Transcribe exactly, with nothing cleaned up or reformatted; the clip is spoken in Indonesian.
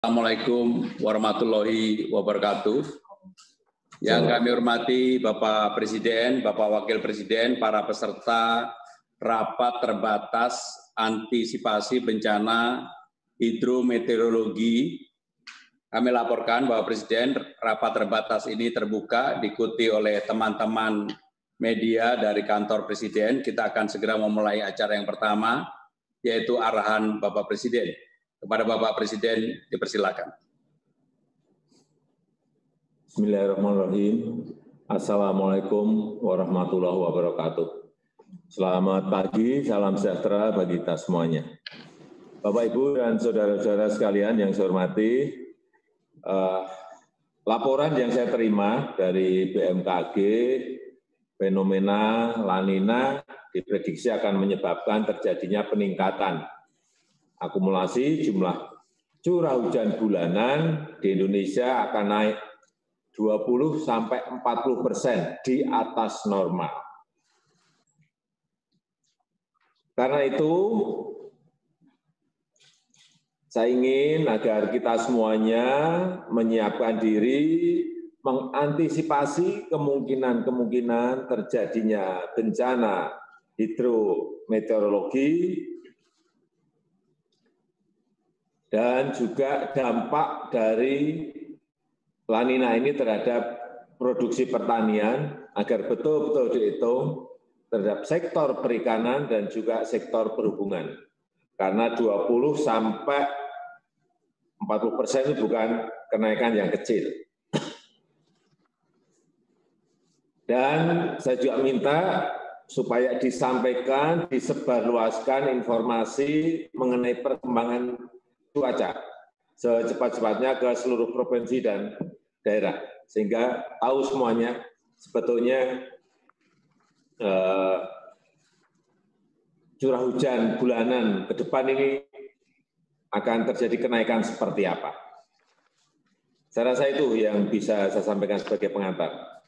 Assalamualaikum warahmatullahi wabarakatuh. Yang kami hormati Bapak Presiden, Bapak Wakil Presiden, para peserta rapat terbatas antisipasi bencana hidrometeorologi. Kami laporkan bahwa Presiden rapat terbatas ini terbuka, diikuti oleh teman-teman media dari kantor Presiden. Kita akan segera memulai acara yang pertama, yaitu arahan Bapak Presiden. Kepada Bapak Presiden, dipersilakan. Bismillahirrahmanirrahim. Assalamualaikum warahmatullahi wabarakatuh. Selamat pagi, salam sejahtera bagi kita semuanya. Bapak, Ibu, dan saudara-saudara sekalian yang saya hormati, eh, laporan yang saya terima dari B M K G, fenomena La Nina diprediksi akan menyebabkan terjadinya peningkatan akumulasi jumlah curah hujan bulanan di Indonesia akan naik dua puluh sampai empat puluh persen di atas normal. Karena itu, saya ingin agar kita semuanya menyiapkan diri mengantisipasi kemungkinan-kemungkinan terjadinya bencana hidrometeorologi dan juga dampak dari La Nina ini terhadap produksi pertanian agar betul-betul dihitung terhadap sektor perikanan dan juga sektor perhubungan. Karena dua puluh sampai empat puluh persen itu bukan kenaikan yang kecil. Dan saya juga minta supaya disampaikan, disebarluaskan informasi mengenai perkembangan cuaca secepat-cepatnya ke seluruh provinsi dan daerah, sehingga tahu semuanya sebetulnya eh, curah hujan bulanan ke depan ini akan terjadi kenaikan seperti apa. Saya rasa itu yang bisa saya sampaikan sebagai pengantar.